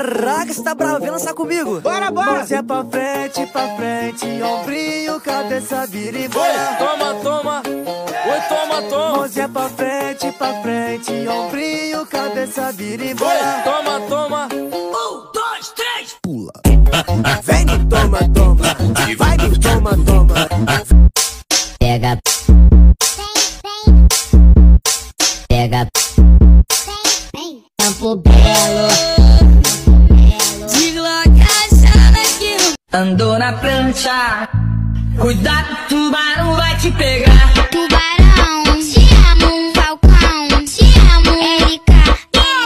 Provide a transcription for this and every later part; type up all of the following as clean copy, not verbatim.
Caraca, você tá bravo, vem lançar comigo. Bora, bora. Mãozinha pra frente, ombrinho, cabeça vira e bora. Toma, toma, oi, toma, toma. Mãozinha pra frente, ombrinho, cabeça vira e bora. Toma, toma. 1, 2, 3, Pula. Vem no toma, toma. Vai no toma, toma. Pega, pega, campo belo. Andou na prancha, cuidado, tubarão vai te pegar. Tubarão, te amo, Falcão, te amo, Erika.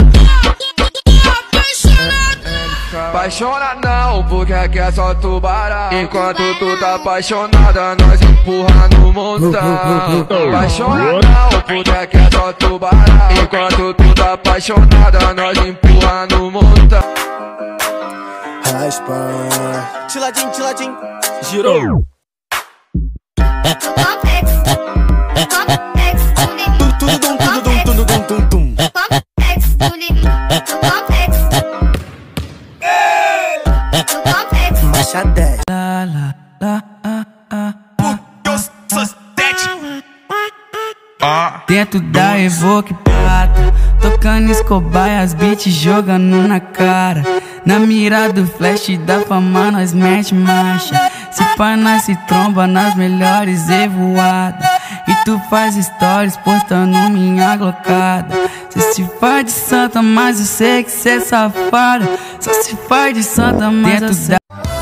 Apaixona não, porque aqui é só tubarão. Enquanto tu tá apaixonada, nós empurra no montão. Apaixona não, porque aqui é só tubarão. Enquanto tu tá apaixonada, nós empurra no montão. Raspa. tiladinho, tiladinho. Girou. Complex, complexo, Tudo dum. complexo, complexo. Marcha 10. Dentro da Evoque prata, tocando Escobar e as beats jogando na cara. Na mira do flash da fama nós mete marcha. Se pá nós se tromba nas melhores evoadas. E tu faz stories postando minha glocada. Cê se faz de santa, mas eu sei que cê é safada. Só se faz de santa, mas eu sei.